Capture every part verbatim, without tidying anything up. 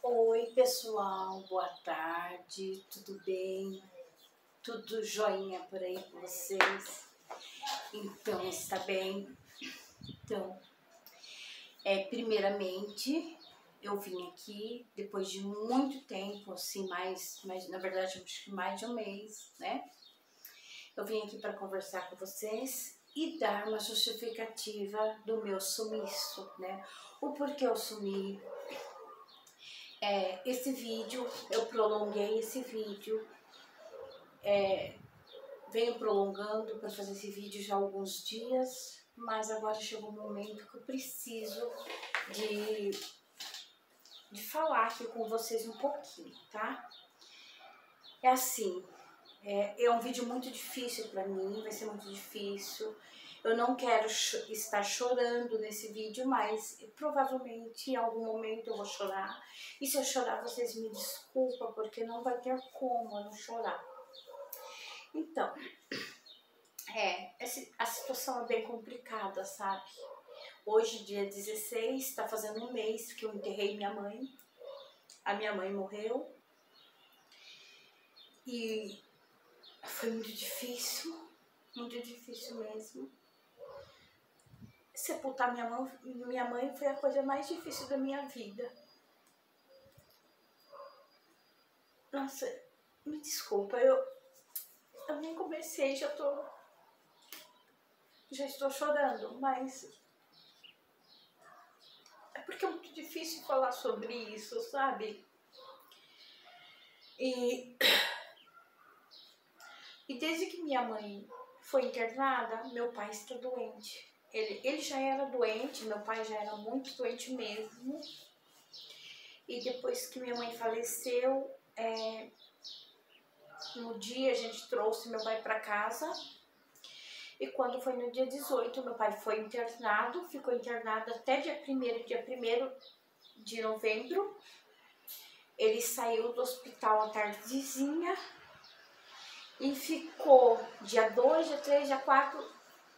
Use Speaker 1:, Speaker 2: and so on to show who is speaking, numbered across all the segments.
Speaker 1: Oi pessoal, boa tarde, tudo bem? Tudo joinha por aí com vocês? Então, está bem? Então, é, primeiramente, eu vim aqui depois de muito tempo, assim, mais, mais na verdade, acho que mais de um mês, né? Eu vim aqui para conversar com vocês e dar uma justificativa do meu sumiço, né? O porquê eu sumi. É, esse vídeo, eu prolonguei esse vídeo, é, venho prolongando para fazer esse vídeo já há alguns dias, mas agora chegou o momento que eu preciso de, de falar aqui com vocês um pouquinho, tá? É assim, é, é um vídeo muito difícil para mim, vai ser muito difícil. Eu não quero cho- estar chorando nesse vídeo, mas provavelmente em algum momento eu vou chorar. E se eu chorar, vocês me desculpam, porque não vai ter como eu não chorar. Então, é, essa, a situação é bem complicada, sabe? Hoje, dia dezesseis, tá fazendo um mês que eu enterrei minha mãe. A minha mãe morreu. E foi muito difícil, muito difícil mesmo. Sepultar minha mãe, minha mãe foi a coisa mais difícil da minha vida. Nossa, me desculpa, eu, eu nem comecei, já tô, já estou chorando, mas é porque é muito difícil falar sobre isso, sabe? E, e desde que minha mãe foi internada, meu pai está doente. Ele, ele já era doente, meu pai já era muito doente mesmo. E depois que minha mãe faleceu, é, no dia a gente trouxe meu pai para casa. E quando foi no dia dezoito, meu pai foi internado, ficou internado até dia primeiro, dia primeiro de novembro. Ele saiu do hospital à tardezinha e ficou dia dois, dia três, dia quatro.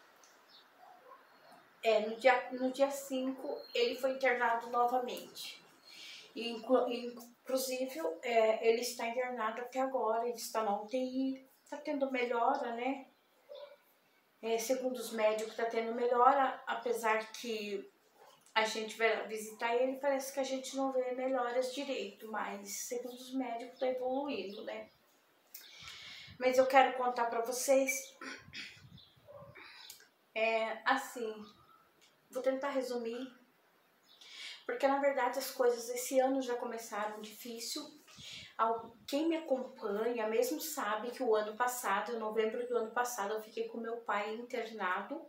Speaker 1: É, no dia, no dia cinco ele foi internado novamente. E, inclusive, é, ele está internado até agora, ele está na U T I, está tendo melhora, né? É, segundo os médicos, está tendo melhora, apesar que a gente vai visitar ele, parece que a gente não vê melhoras direito, mas segundo os médicos está evoluindo, né? Mas eu quero contar para vocês, é, assim, vou tentar resumir, porque na verdade as coisas esse ano já começaram difícil. Quem me acompanha mesmo sabe que o ano passado, em novembro do ano passado, eu fiquei com meu pai internado.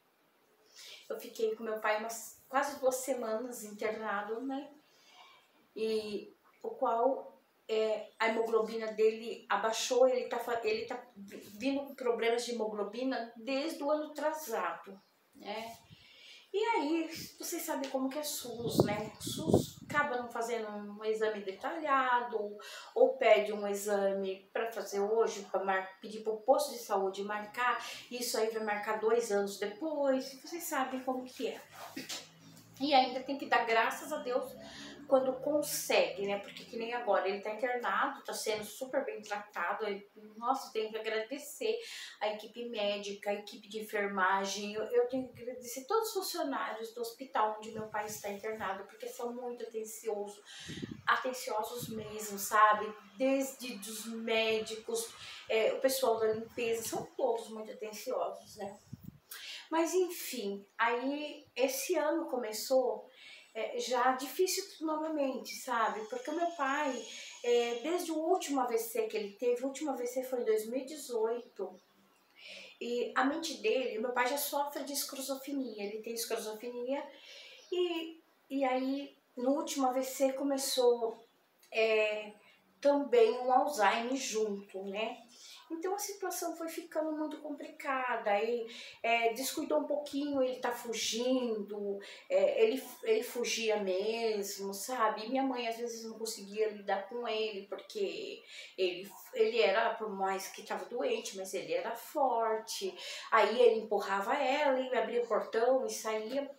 Speaker 1: Eu fiquei com meu pai umas quase duas semanas internado, né? E o qual é, a hemoglobina dele abaixou, ele tá, ele tá vindo com problemas de hemoglobina desde o ano atrasado, né? E aí, vocês sabem como que é SUS, né? O SUS acaba não fazendo um exame detalhado, ou, ou pede um exame para fazer hoje, para pedir para o posto de saúde marcar, e isso aí vai marcar dois anos depois, vocês sabem como que é. E ainda tem que dar graças a Deus quando consegue, né? Porque que nem agora, ele tá internado, tá sendo super bem tratado. Ele, nossa, eu tenho que agradecer a equipe médica, a equipe de enfermagem. Eu, eu tenho que agradecer todos os funcionários do hospital onde meu pai está internado, porque são muito atenciosos, atenciosos mesmo, sabe? Desde os médicos, é, o pessoal da limpeza, são todos muito atenciosos, né? Mas enfim, aí esse ano começou é, já difícil novamente, sabe? Porque o meu pai, é, desde o último A V C que ele teve, o último A V C foi em dois mil e dezoito, e a mente dele, meu pai já sofre de esquizofrenia, ele tem esquizofrenia, e, e aí no último A V C começou é, também um Alzheimer junto, né? Então a situação foi ficando muito complicada, aí é, descuidou um pouquinho, ele tá fugindo, é, ele, ele fugia mesmo, sabe? E minha mãe às vezes não conseguia lidar com ele, porque ele, ele era, por mais que estava doente, mas ele era forte, aí ele empurrava ela e abria o portão e saía.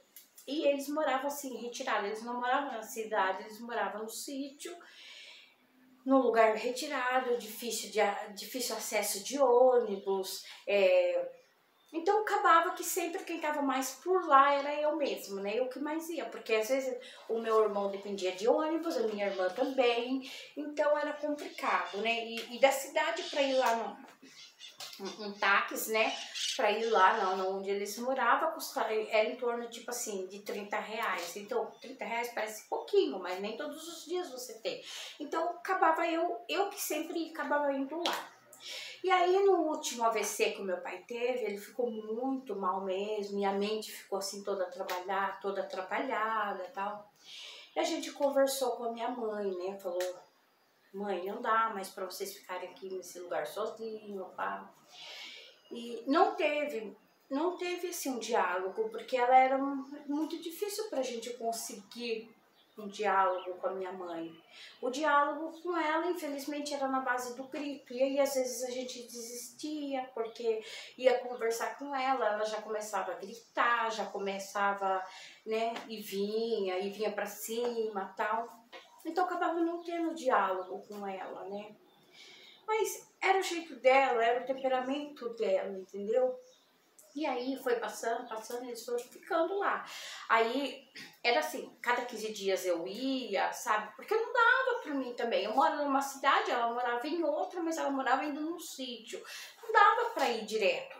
Speaker 1: E eles moravam assim, retirados, eles não moravam na cidade, eles moravam no sítio, num lugar retirado, difícil, de, difícil acesso de ônibus, é, então acabava que sempre quem estava mais por lá era eu mesmo, né? Eu que mais ia, porque às vezes o meu irmão dependia de ônibus, a minha irmã também, então era complicado, né? E, e da cidade para ir lá no, um, um táxi, né? Para ir lá não, onde eles moravam, custava, era em torno tipo assim, de trinta reais. Então, trinta reais parece pouquinho, mas nem todos os dias você tem. Então, acabava eu, eu que sempre acabava indo lá. E aí no último A V C que o meu pai teve, ele ficou muito mal mesmo, e a mente ficou assim toda trabalhada, toda atrapalhada e tal. E a gente conversou com a minha mãe, né, falou, mãe, não dá mais pra vocês ficarem aqui nesse lugar sozinho, pá. E não teve, não teve assim um diálogo, porque ela era muito difícil pra gente conseguir um diálogo com a minha mãe. O diálogo com ela, infelizmente, era na base do grito. E aí, às vezes, a gente desistia, porque ia conversar com ela, ela já começava a gritar, já começava, né, e vinha, e vinha pra cima, tal. Então, acabava não tendo diálogo com ela, né. Mas era o jeito dela, era o temperamento dela, entendeu? E aí foi passando, passando, eles foram ficando lá. Aí era assim, cada quinze dias eu ia, sabe? Porque não dava pra mim também. Eu moro numa cidade, ela morava em outra, mas ela morava ainda num sítio. Não dava pra ir direto.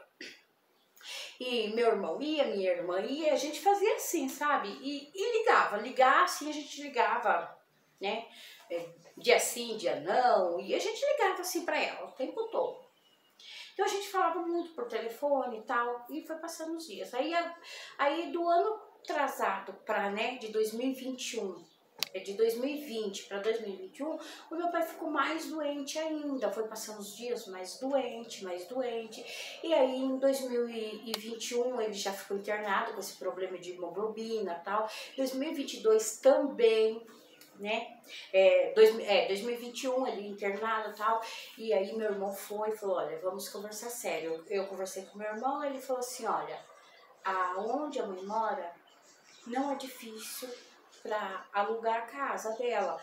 Speaker 1: E meu irmão ia, minha irmã ia, a gente fazia assim, sabe? E, e ligava, ligar assim, a gente ligava, né? Dia sim, dia não, e a gente ligava assim pra ela o tempo todo. Então a gente falava muito por telefone e tal, e foi passando os dias. Aí, aí do ano atrasado para, né, de dois mil e vinte e um, de dois mil e vinte para dois mil e vinte e um, o meu pai ficou mais doente ainda, foi passando os dias mais doente, mais doente. E aí em dois mil e vinte e um ele já ficou internado com esse problema de hemoglobina e tal. dois mil e vinte e dois também, né, é, dois, é, dois mil e vinte e um ele internado e tal, e aí meu irmão foi e falou, olha, vamos conversar sério. Eu, eu conversei com meu irmão, ele falou assim, olha, aonde a mãe mora não é difícil para alugar a casa dela,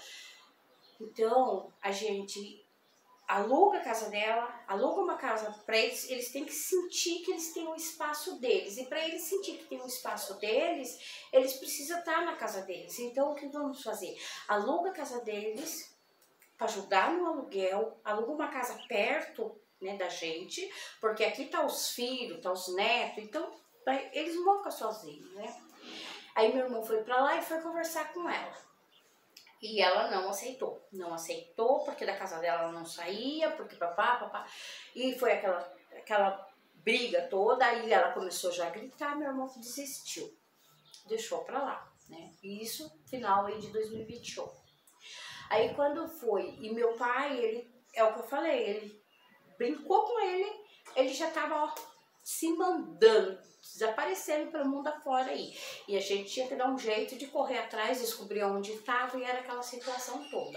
Speaker 1: então a gente aluga a casa dela, aluga uma casa para eles, eles têm que sentir que eles têm o espaço deles. E para eles sentir que tem o espaço deles, eles precisam estar na casa deles. Então, o que vamos fazer? Aluga a casa deles para ajudar no aluguel, aluga uma casa perto, né, da gente, porque aqui tá os filhos, tá os netos, então eles não vão ficar sozinhos, né? Aí meu irmão foi para lá e foi conversar com ela. E ela não aceitou, não aceitou porque da casa dela ela não saía, porque papá, papá. E foi aquela, aquela briga toda, aí ela começou já a gritar, meu irmão desistiu, deixou pra lá, né? Isso, final aí de dois mil e vinte e um. Aí quando foi, e meu pai, ele, é o que eu falei, ele brincou com ele, ele já tava, ó, se mandando, desaparecendo pelo mundo afora aí. E a gente tinha que dar um jeito de correr atrás, descobrir onde estava, e era aquela situação toda.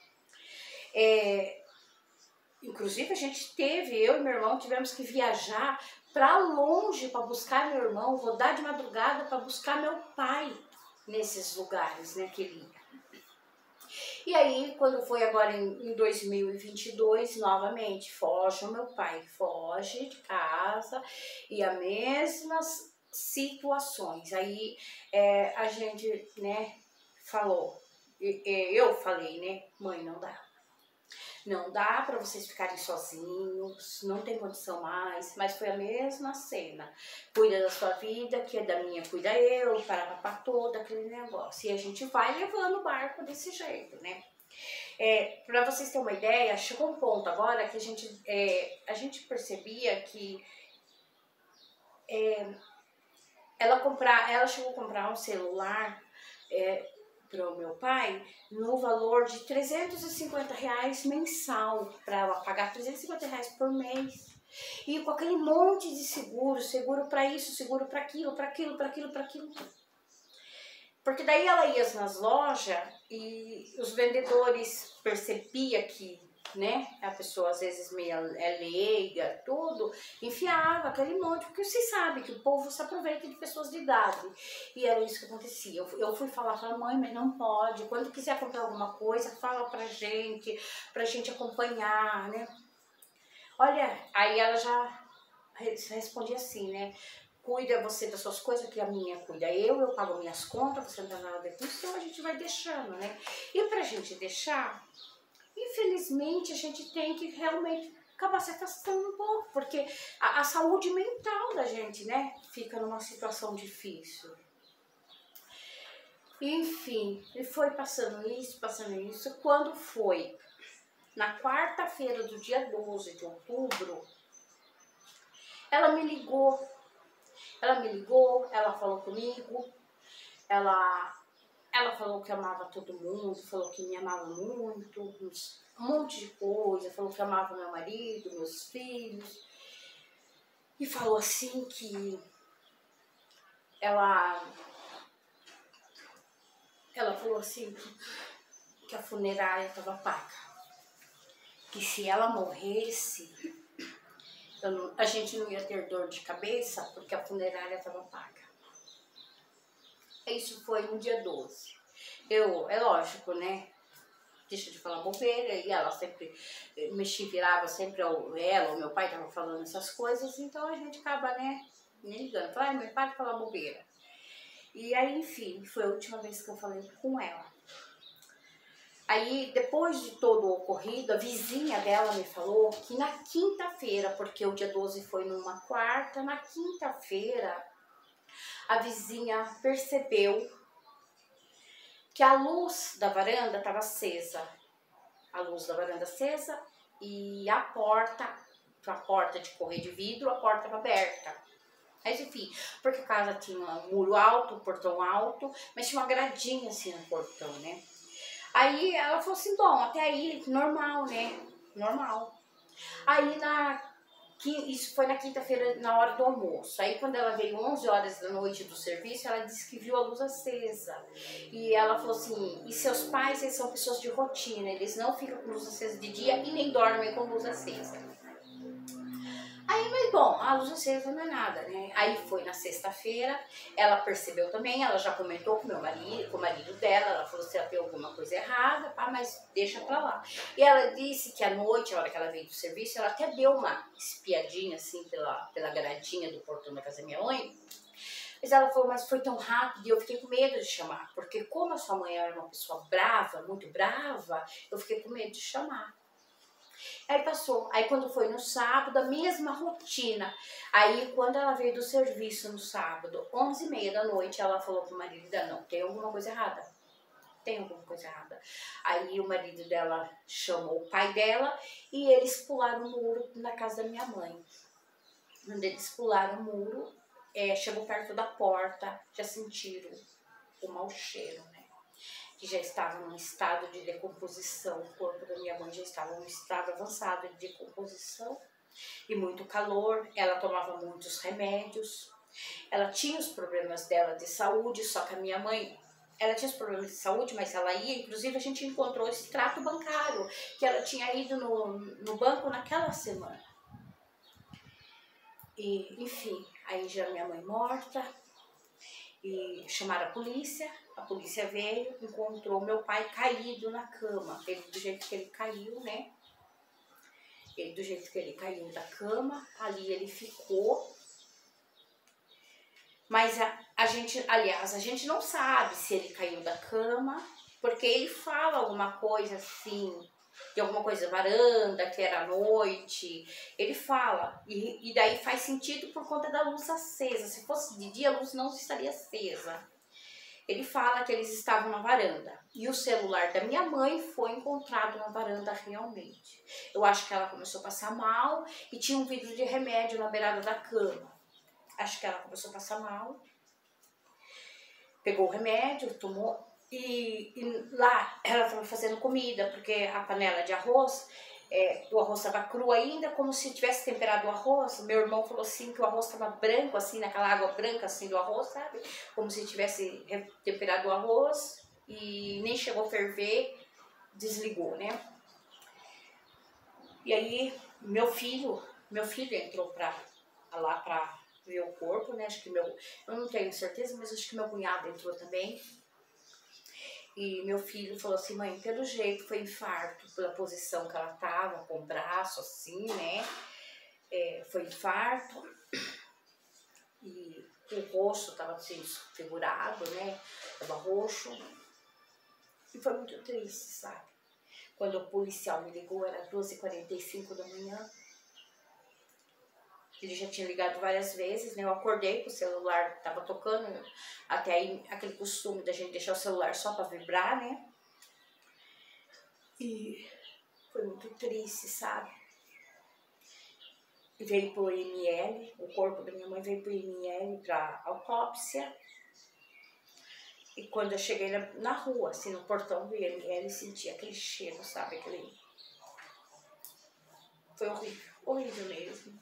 Speaker 1: É, inclusive a gente teve, eu e meu irmão tivemos que viajar para longe para buscar meu irmão, rodar de madrugada para buscar meu pai nesses lugares, né, que ele ia. E aí, quando foi agora em, em dois mil e vinte e dois, novamente, foge o meu pai, foge de casa, e as mesmas situações. Aí é, a gente, né, falou, eu falei, né, mãe, não dá. Não dá para vocês ficarem sozinhos, não tem condição mais, mas foi a mesma cena. Cuida da sua vida, que é da minha, cuida eu, para papá todo, aquele negócio. E a gente vai levando o barco desse jeito, né? É, para vocês terem uma ideia, chegou um ponto agora que a gente, é, a gente percebia que é, ela, comprar, ela chegou a comprar um celular é, para o meu pai no valor de trezentos e cinquenta reais mensal, para ela pagar trezentos e cinquenta reais por mês. E com aquele monte de seguro, seguro para isso, seguro para aquilo, para aquilo, para aquilo, para aquilo. Porque daí ela ia nas lojas e os vendedores percebiam que né? A pessoa às vezes meio é leiga, tudo, enfiava aquele monte, porque você sabe que o povo se aproveita de pessoas de idade. E era isso que acontecia. Eu, eu fui falar para a mãe, mas não pode. Quando quiser comprar alguma coisa, fala pra gente, pra gente acompanhar, né? Olha, aí ela já respondia assim, né? Cuida você das suas coisas, que a minha cuida eu, eu pago minhas contas, você não dá nada disso, então a gente vai deixando, né? E pra gente deixar, infelizmente, a gente tem que realmente acabar se afastando um pouco, porque a, a saúde mental da gente, né, fica numa situação difícil. Enfim, e foi passando isso, passando isso. Quando foi na quarta-feira do dia doze de outubro, ela me ligou. Ela me ligou, ela falou comigo, ela, ela falou que amava todo mundo, falou que me amava muito, um monte de coisa, falou que amava meu marido, meus filhos, e falou assim que ela, ela falou assim que, que a funerária estava paga, que se ela morresse, eu não, a gente não ia ter dor de cabeça porque a funerária estava paga. Isso foi no dia doze. Eu, é lógico, né? Deixa de falar bobeira, e ela sempre mexia, virava sempre ao, ela, o meu pai tava falando essas coisas, então a gente acaba, né, nem ligando. Fala, ai, meu pai fala bobeira. E aí, enfim, foi a última vez que eu falei com ela. Aí, depois de todo o ocorrido, a vizinha dela me falou que na quinta-feira, porque o dia doze foi numa quarta, na quinta-feira, a vizinha percebeu que a luz da varanda estava acesa. A luz da varanda acesa e a porta, a porta de correr de vidro, a porta estava aberta. Mas enfim, porque a casa tinha um muro alto, um portão alto, mas tinha uma gradinha assim no portão, né? Aí ela falou assim, bom, até aí, normal, né? Normal. Aí na... Isso foi na quinta-feira, na hora do almoço. Aí quando ela veio onze horas da noite do serviço, ela disse que viu a luz acesa. E ela falou assim, e seus pais, eles são pessoas de rotina, eles não ficam com luz acesa de dia e nem dormem com luz acesa. Aí, mas bom, a luz acesa não é nada, né? Aí foi na sexta-feira, ela percebeu também, ela já comentou com o meu marido, com o marido dela, ela falou se ela tem alguma coisa errada, pá, mas deixa pra lá. E ela disse que à noite, a hora que ela veio do serviço, ela até deu uma espiadinha assim pela, pela gradinha do portão da casa da minha mãe. Mas ela falou, mas foi tão rápido e eu fiquei com medo de chamar, porque como a sua mãe era uma pessoa brava, muito brava, eu fiquei com medo de chamar. Aí passou, aí quando foi no sábado, a mesma rotina. Aí quando ela veio do serviço no sábado, onze e meia da noite, ela falou pro marido dela, não, tem alguma coisa errada. Tem alguma coisa errada. Aí o marido dela chamou o pai dela e eles pularam o muro na casa da minha mãe. Quando eles pularam o muro, é, chegou perto da porta, já sentiram o mau cheiro, né? Que já estava num estado de decomposição, o corpo da minha mãe já estava num estado avançado de decomposição e muito calor, ela tomava muitos remédios, ela tinha os problemas dela de saúde, só que a minha mãe, ela tinha os problemas de saúde, mas ela ia, inclusive a gente encontrou esse extrato bancário, que ela tinha ido no, no banco naquela semana. E, enfim, aí já minha mãe morta, e chamaram a polícia, a polícia veio, encontrou meu pai caído na cama, ele do jeito que ele caiu, né? Ele do jeito que ele caiu da cama, ali ele ficou. Mas a, a gente, aliás, a gente não sabe se ele caiu da cama, porque ele fala alguma coisa assim, de alguma coisa varanda, que era noite, ele fala, e, e daí faz sentido por conta da luz acesa. Se fosse de dia, a luz não estaria acesa. Ele fala que eles estavam na varanda, e o celular da minha mãe foi encontrado na varanda realmente. Eu acho que ela começou a passar mal, e tinha um vidro de remédio na beirada da cama. Acho que ela começou a passar mal, pegou o remédio, tomou. E, e lá ela estava fazendo comida, porque a panela de arroz, é, o arroz estava cru ainda, como se tivesse temperado o arroz. Meu irmão falou assim que o arroz estava branco, assim, naquela água branca assim do arroz, sabe? Como se tivesse temperado o arroz e nem chegou a ferver, desligou, né? E aí, meu filho, meu filho entrou pra, lá pra ver o corpo, né? Acho que meu, eu não tenho certeza, mas acho que meu cunhado entrou também. E meu filho falou assim, mãe, pelo jeito foi infarto, pela posição que ela tava, com o braço assim, né? É, foi infarto. E o rosto tava assim, desfigurado, né? Tava roxo. E foi muito triste, sabe? Quando o policial me ligou, era duas e quarenta e cinco da manhã. Ele já tinha ligado várias vezes, né? Eu acordei com o celular, tava tocando. Até aí, aquele costume da gente deixar o celular só pra vibrar, né? E foi muito triste, sabe? E veio pro I M L, o corpo da minha mãe veio pro I M L pra autópsia. E quando eu cheguei na, na rua, assim, no portão do I M L, senti aquele cheiro, sabe? Aquele... Foi horrível, horrível mesmo.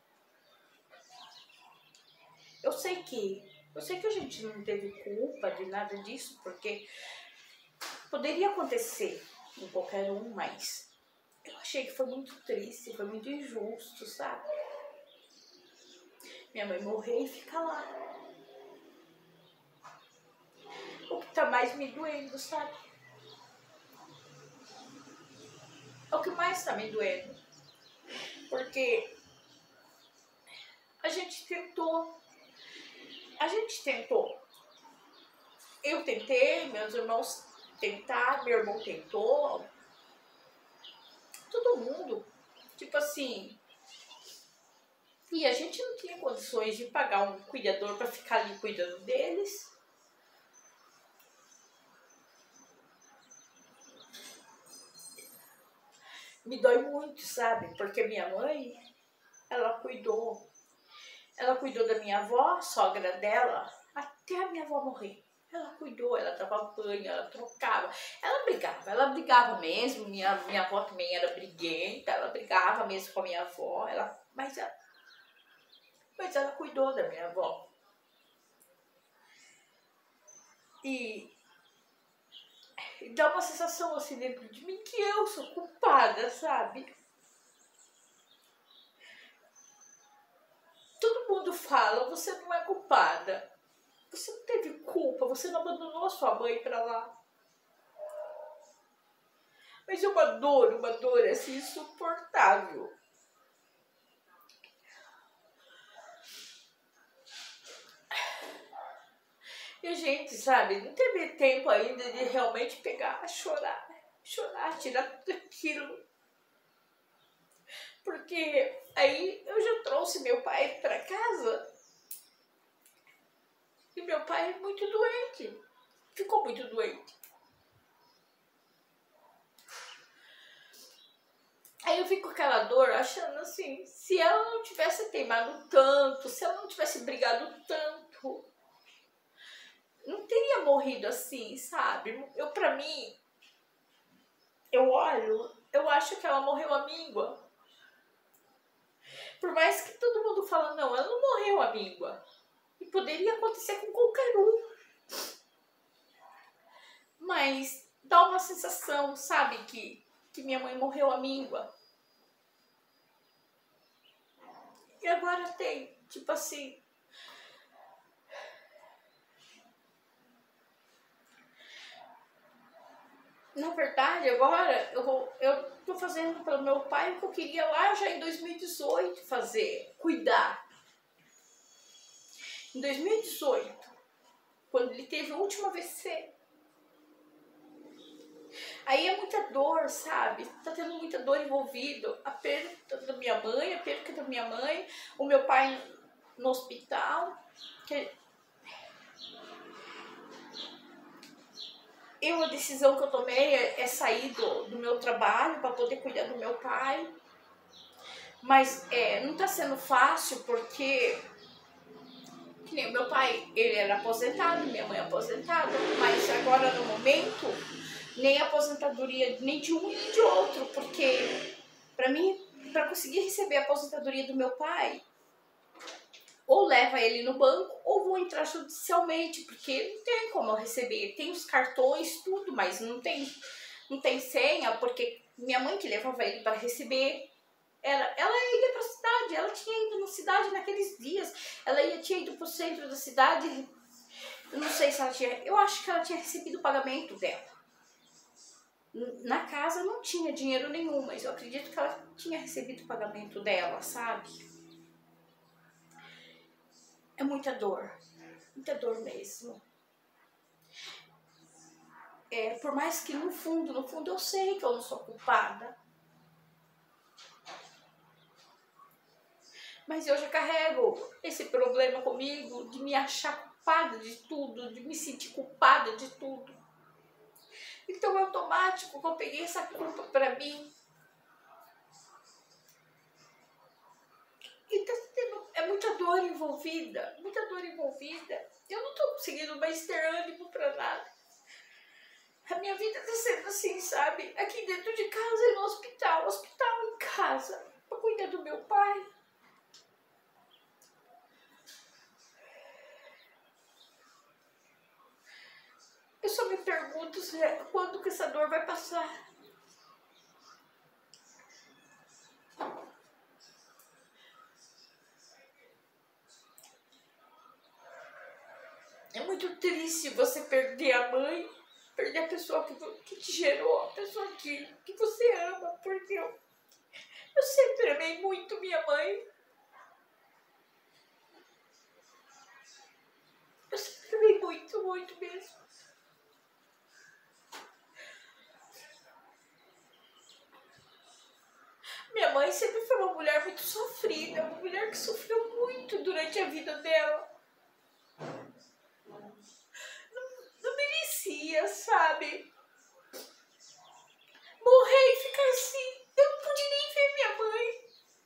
Speaker 1: Eu sei que, eu sei que a gente não teve culpa de nada disso, porque poderia acontecer em qualquer um, mas eu achei que foi muito triste, foi muito injusto, sabe? Minha mãe morrer e ficar lá. O que tá mais me doendo, sabe? É o que mais tá me doendo. Porque a gente tentou, a gente tentou. Eu tentei, meus irmãos tentaram, meu irmão tentou. Todo mundo, tipo assim... E a gente não tinha condições de pagar um cuidador para ficar ali cuidando deles. Me dói muito, sabe? Porque minha mãe, ela cuidou. Ela cuidou da minha avó, sogra dela, até a minha avó morrer. Ela cuidou, ela dava banho, ela trocava. Ela brigava, ela brigava mesmo. Minha, minha avó também era briguenta, ela brigava mesmo com a minha avó. Ela, mas, ela, mas ela cuidou da minha avó. E... E dá uma sensação assim dentro de mim que eu sou culpada, sabe? Todo mundo fala, você não é culpada. Você não teve culpa, você não abandonou a sua mãe pra lá. Mas é uma dor, uma dor assim insuportável. E a gente, sabe, não teve tempo ainda de realmente pegar, chorar, chorar, tirar tudo aquilo. Porque aí eu já trouxe meu pai pra casa e meu pai é muito doente, ficou muito doente. Aí eu fico com aquela dor achando assim, se ela não tivesse teimado tanto, se ela não tivesse brigado tanto, não teria morrido assim, sabe? Eu, pra mim, eu olho, eu acho que ela morreu amíngua. Por mais que todo mundo fala, não, ela não morreu amíngua. E poderia acontecer com qualquer um. Mas dá uma sensação, sabe, que, que minha mãe morreu amíngua. E agora tem, tipo assim... Na verdade, agora eu, vou, eu tô fazendo pelo meu pai o que eu queria lá já em dois mil e dezoito fazer, cuidar. Em dois mil e dezoito, quando ele teve o último A V C. Aí é muita dor, sabe? Tá tendo muita dor envolvida. A perda da minha mãe, a perda da minha mãe, o meu pai no hospital. Que... Eu, a decisão que eu tomei é, é sair do, do meu trabalho para poder cuidar do meu pai. Mas é, não tá sendo fácil porque... Que nem o meu pai, ele era aposentado, minha mãe aposentada. Mas agora, no momento, nem aposentadoria nem de um nem de outro. Porque, para mim, para conseguir receber a aposentadoria do meu pai... Ou leva ele no banco, ou vou entrar judicialmente, porque não tem como eu receber. Tem os cartões, tudo, mas não tem, não tem senha, porque minha mãe que levava ele para receber. Ela, ela ia pra cidade, ela tinha ido na cidade naqueles dias. Ela ia, tinha ido pro centro da cidade. Eu não sei se ela tinha... Eu acho que ela tinha recebido o pagamento dela. Na casa não tinha dinheiro nenhum, mas eu acredito que ela tinha recebido o pagamento dela, sabe? É muita dor. Muita dor mesmo. É, por mais que no fundo, no fundo eu sei que eu não sou culpada. Mas eu já carrego esse problema comigo de me achar culpada de tudo, de me sentir culpada de tudo. Então é automático que eu peguei essa culpa pra mim. E tá tendo, é muita dor envolvida, muita dor envolvida. Eu não tô conseguindo mais ter ânimo pra nada. A minha vida tá sendo assim, sabe? Aqui dentro de casa e no hospital, hospital em casa, pra cuidar do meu pai. Eu só me pergunto quando que essa dor vai passar. É muito triste você perder a mãe, perder a pessoa que, que te gerou, a pessoa que, que você ama, porque eu, eu sempre amei muito minha mãe. Eu sempre amei muito, muito mesmo. Minha mãe sempre foi uma mulher muito sofrida, uma mulher que sofreu muito durante a vida dela. Não, não merecia, sabe? Morrer e ficar assim. Eu não pude nem ver minha mãe.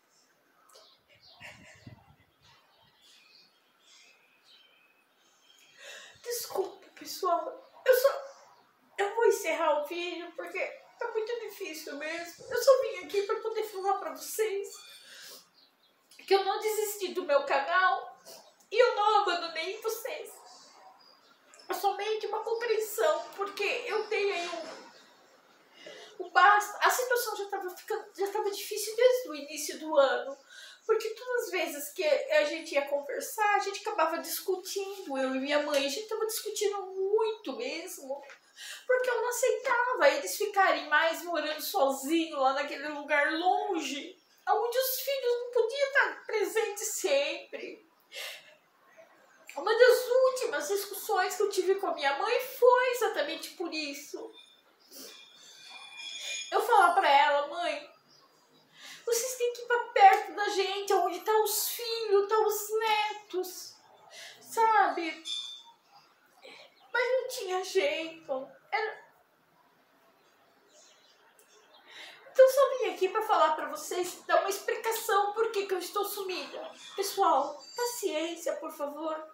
Speaker 1: Desculpa, pessoal. Eu só... Eu vou encerrar o vídeo porque tá muito difícil mesmo. Eu só vim aqui para poder falar para vocês que eu não desisti do meu canal e eu não abandonei vocês. É somente uma compreensão, porque eu tenho aí um, um basta. A situação já estava ficando, já estava difícil desde o início do ano, porque todas as vezes que a gente ia conversar, a gente acabava discutindo, eu e minha mãe, a gente estava discutindo muito mesmo. Porque eu não aceitava eles ficarem mais morando sozinhos lá naquele lugar longe, onde os filhos não podiam estar presentes sempre. Uma das últimas discussões que eu tive com a minha mãe foi exatamente por isso. Eu falava pra ela, mãe, vocês têm que ir pra perto da gente, onde tá os filhos, tá os netos, sabe? Mas não tinha jeito. Era... Então eu só vim aqui para falar para vocês, dar uma explicação por que que eu estou sumida. Pessoal, paciência, por favor.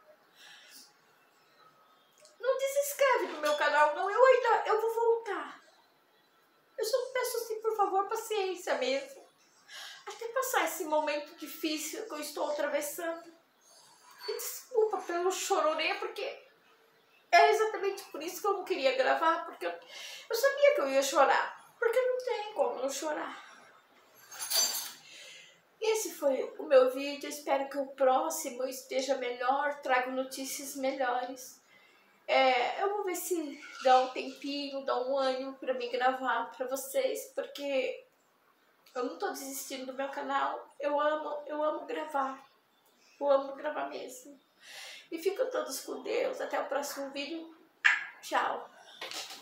Speaker 1: Não desinscreve no meu canal, não. Eu ainda, eu vou voltar. Eu só peço assim, por favor, paciência mesmo. Até passar esse momento difícil que eu estou atravessando. E desculpa pelo chororê, porque é exatamente por isso que eu não queria gravar, porque eu, eu sabia que eu ia chorar. Porque não tem como não chorar. Esse foi o meu vídeo. Espero que o próximo esteja melhor, trago notícias melhores. É, eu vou ver se dá um tempinho, dá um ânimo pra mim gravar pra vocês, porque eu não tô desistindo do meu canal. Eu amo, eu amo gravar. Eu amo gravar mesmo. E fiquem todos com Deus. Até o próximo vídeo. Tchau.